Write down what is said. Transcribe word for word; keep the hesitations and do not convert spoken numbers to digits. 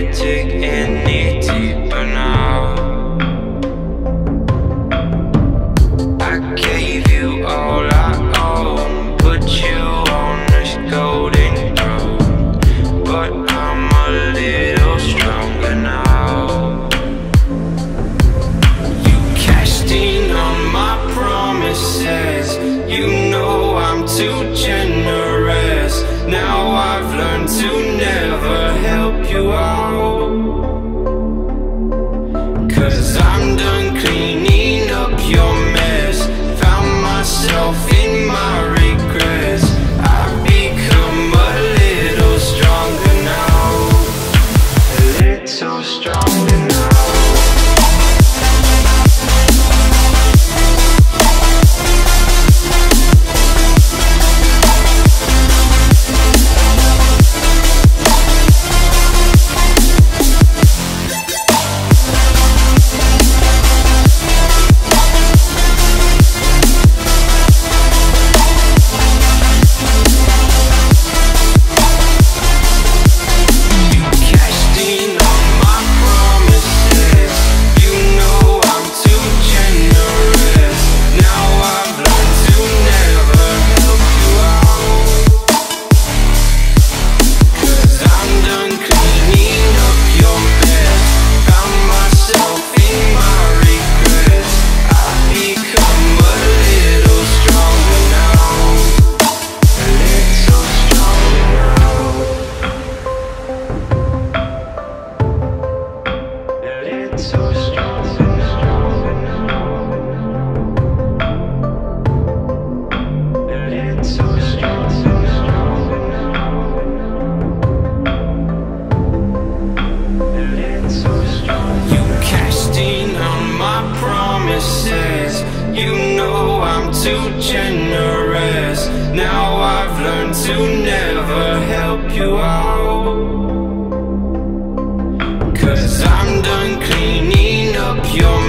dig any deeper now. I gave you all I own, put you on this golden throne, but I'm a little stronger now. You cashed in on my promises, you know I'm too generous. Now I've learned to never help you out, 'cause I'm done cleaning up your mess. Found myself in my regrets. I've become a little stronger now, a little stronger now. You know I'm too generous. Now I've learned to never help you out, 'cause I'm done cleaning up your